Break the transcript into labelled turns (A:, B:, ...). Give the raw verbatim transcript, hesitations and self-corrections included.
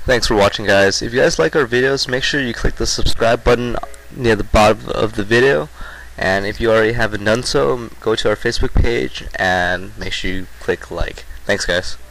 A: Thanks for watching, guys. If you guys like our videos, make sure you click the subscribe button near the bottom of the video, and if you already haven't done so, go to our Facebook page and make sure you click like. Thanks, guys.